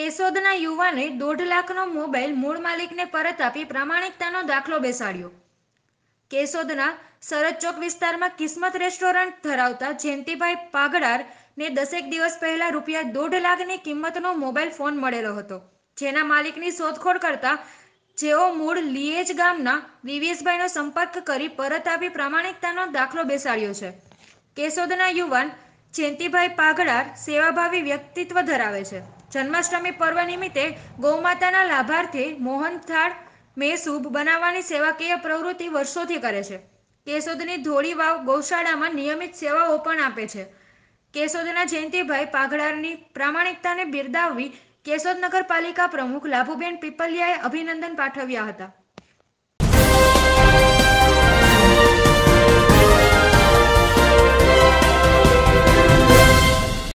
કેશોદના યુવાને 1.5 લાખનો મોબાઈલ મૂળ માલિકને પરત આપી પ્રામાણિકતાનો દાખલો બેસાડ્યો. કેશોદના સરહદ ચોક વિસ્તારમાં કિસ્મત રેસ્ટોરન્ટ ધરાવતા જયંતિભાઈ પાગડારને 10 દિવસ પહેલા રૂપિયા 1.5 લાખની કિંમતનો મોબાઈલ ફોન મળેલો હતો, જેના માલિકની શોધખોળ કરતા જેઓ મૂળ લીએજ ગામના દિવ્યેશભાઈનો સંપર્ક કરી પરત આપી પ્રામાણિકતાનો દાખલો બેસાડ્યો છે. કેશોદના યુવાન જયંતિભાઈ પાગડાર સેવાભાવી વ્યક્તિત્વ ધરાવે છે. જન્માષ્ટમી પર્વ નિમિત્તે ગૌમાતાના લાભાર્થે મોહનથાળ મેસૂબ બનાવવાની સેવાકીય પ્રવૃત્તિ વર્ષોથી કરે છે. કેશોદની ધોળી વાવ ગૌશાળામાં નિયમિત સેવાઓ પણ આપે છે. કેશોદના જયંતિભાઈ પાગડારની પ્રામાણિકતાને બિરદાવી કેશોદ નગરપાલિકા પ્રમુખ લાભુબેન પીપલિયાએ અભિનંદન પાઠવ્યા હતા.